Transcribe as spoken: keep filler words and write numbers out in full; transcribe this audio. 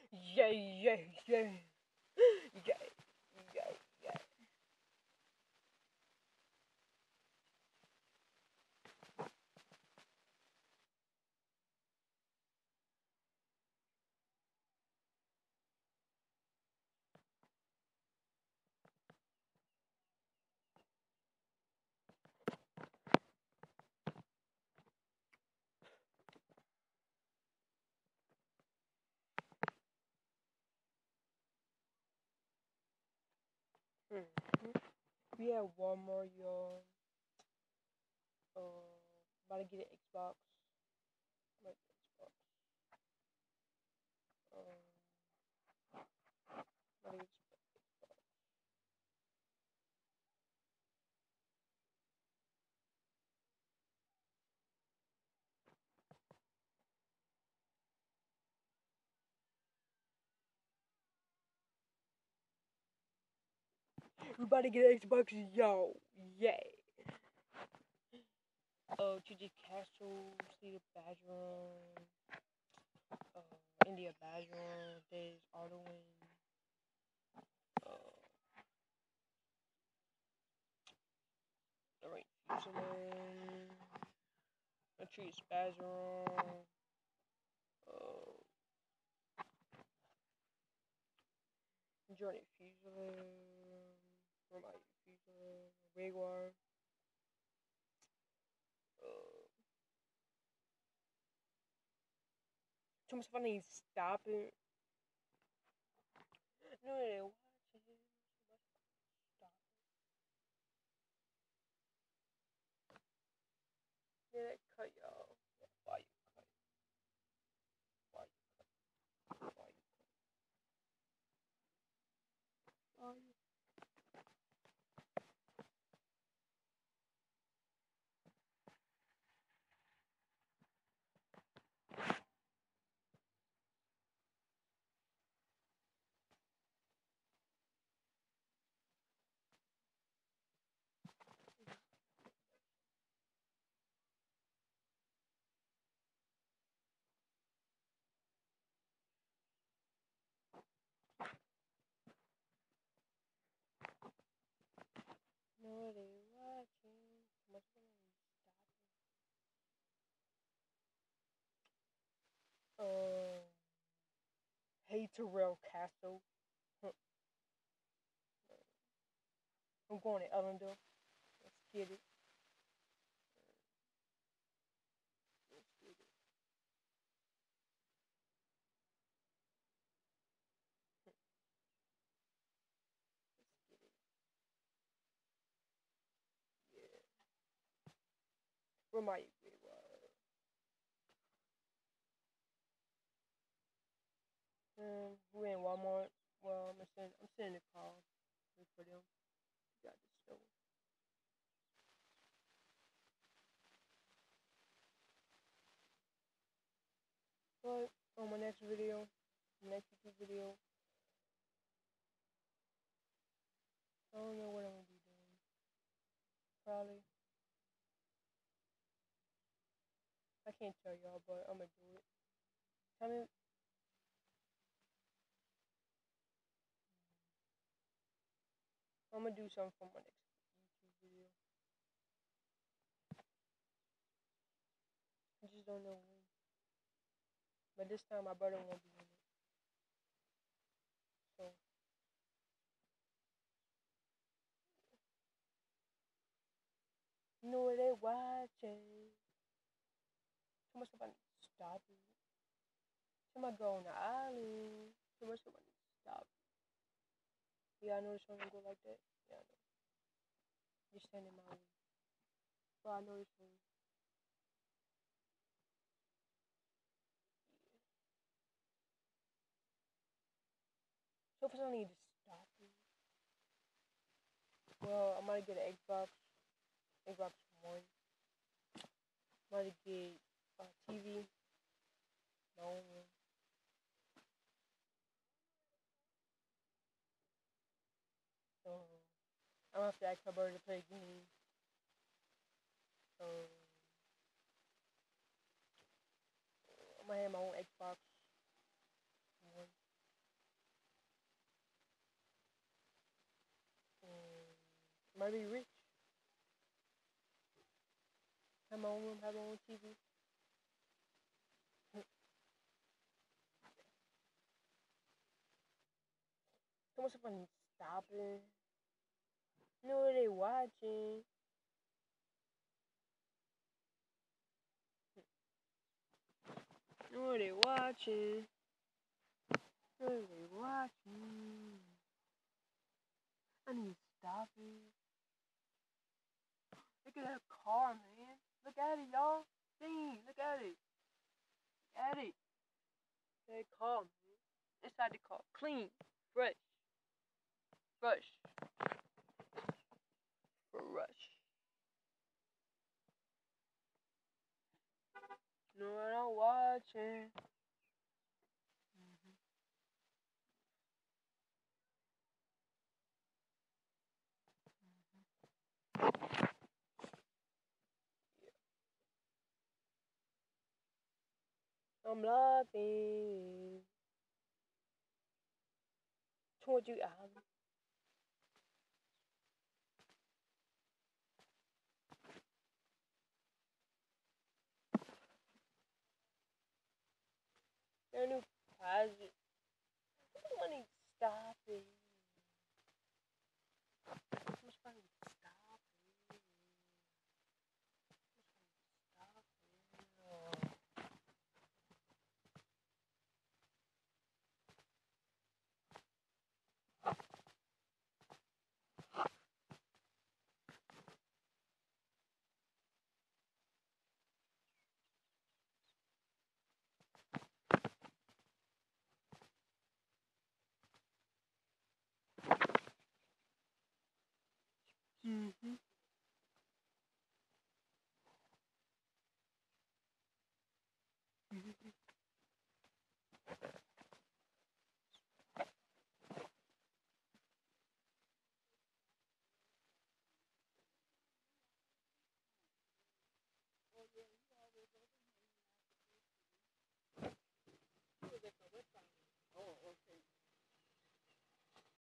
Yeah, yeah, yeah. Yeah, yeah, yeah. Mm-hmm. We have one more, y'all. Uh, about to get an Xbox. Like Xbox. Um, about to get we about to get an Xbox, yo. Yay. Uh, T J Castle, Cedar Badger, uh, India Badger, there's Ardoin, uh, Lorraine Fusilier, Patrice Badger, uh, Johnny Fusilier, Romario Fusilier, Jaguar, uh, too much fun, I need to stop it. No, no, no, watch it. Stop it. Yeah, that cut, y'all. Why you cut? Why you cut? Why you cut? Why you No, they watching. Too much fun, I need to stop it. Um, hey Terrell Castle. Huh. I'm going to Ellendale. Let's get it. Let's get it. Let's get it. Yeah. Where my Jaguar? Um, we're in Walmart. Well, I'm sending. I'm sending a call. Wait for them. Got the store. But on my next video, next YouTube video, I don't know what I'm gonna be doing. Probably. I can't tell y'all, but I'm gonna do it. Tell me. I'm gonna do something for my next YouTube video. I just don't know when. But this time my brother won't be in it. So you know where they watching. Too much stuff I need to stop it. Tell my girl on the island. Too much stuff I need to stop it. Yeah, I know this one gonna go like that. Yeah, I know. Just stand in my way. But I know this one. So first I need to stop it. Well, I'm gonna get an Xbox. Xbox One. I'm gonna get a T V. My own one. So I'm gonna have to ask my brother to play games. So I'm gonna have my own Xbox One. Might be rich. Have my own room, have my own T V. Someone's fucking stop it. You know what they watching? You know what they watching? You know what they watching? I need to stop it. Look at that car, man. Look at it, y'all. See, look at it. Look at it. That car, man. Inside the car. Clean. Fresh. Fresh. Fresh. You know what I'm watching? Mm-hmm. I'm laughing. Told you, Alan. Your new project. I don't want to stop it. I'm just trying to stop it. Stop it. Mm-hmm. Mm-hmm.